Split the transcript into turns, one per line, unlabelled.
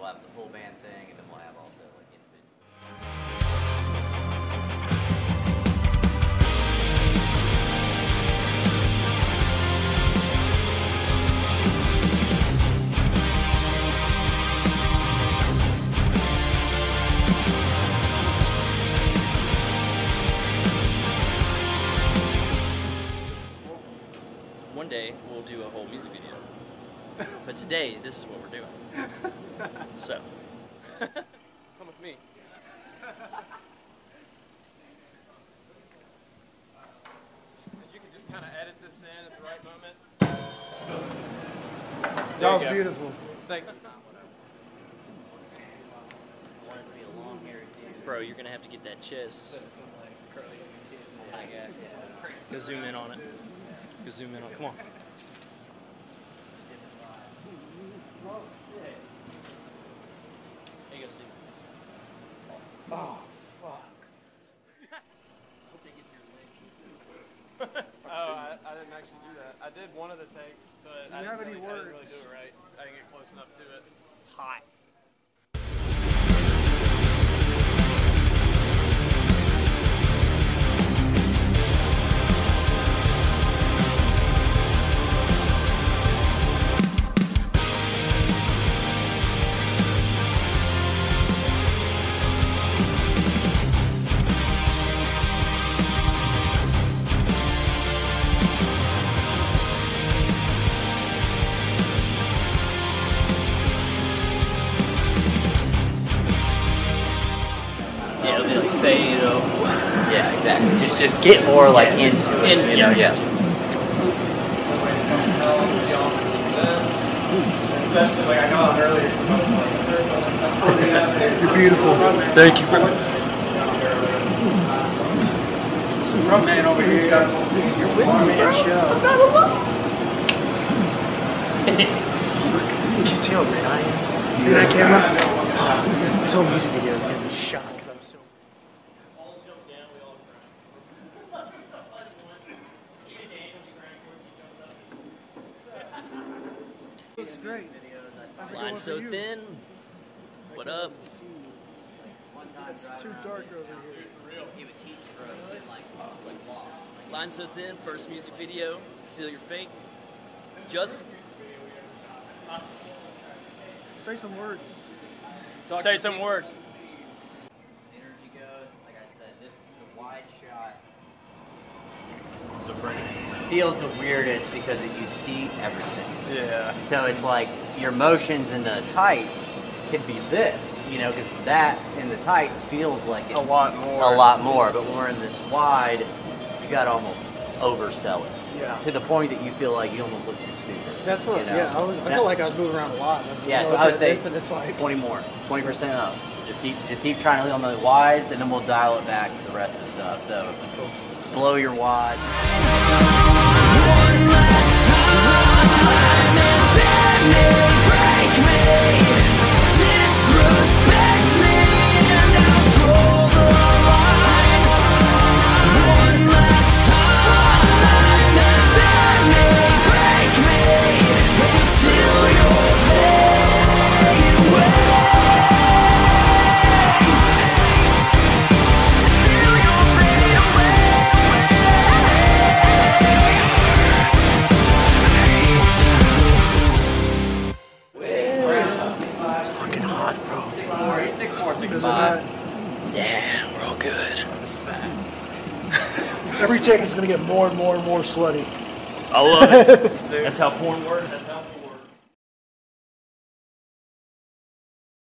have the full band thing, and then we'll have also like individual.
One day we'll do a whole music video, but today this is what we're doing. So, come with me. You can just kind of edit this in at the right moment.
That was beautiful.
Thank you.
I want it to be a long-haired dude.
Bro, you're gonna have to get that chest. I guess. Go zoom in on it. Go zoom in on it. Come on. There you go, Steve.
Oh, fuck.
Hope they get your leg.
Oh, I didn't actually do that. I did one of the takes, but I
you have
didn't
any
really do
words?
it right. I didn't get close enough to it.
It's hot. Yeah, it'll be like fade up.
Yeah, exactly. Just get more like into it.
In-
You know,
yeah.
Especially like I got on earlier.
You're beautiful.
Thank you, bro.
Front man over here. You're with me, man. Show. You can see how red I am. See that camera? This whole music video is gonna be shot because I'm so. Looks great. How's it
Line
going
so
for you?
thin. What up?
It's too dark over here.
It was heat stroke and like lost.
Line so thin. First music video. Seal your fate. Just
Say some words.
say some words.
Energy goes. Like I said, this is a wide shot.
So bring it.
Feels the weirdest because you see everything.
Yeah.
So it's like your motions in the tights could be this, you know, because that in the tights feels like it's
A lot more.
A lot more, but when we're in this wide, you got to almost oversell it.
Yeah.
To the point that you feel like you almost look too stupid.
That's what.
You know?
Yeah, I feel like I was moving around a lot.
Yeah, so
look
I would
at
say
this and it's like
20 more, 20% up. Just keep trying to hit on the wides, and then we'll dial it back to the rest of the stuff. So blow your wides.
fucking hot, bro.
6'4", 6'5".
Isn't it?
Yeah, we're all good.
Every take is gonna get more and more and more sweaty.
I love it. That's how porn works. That's how porn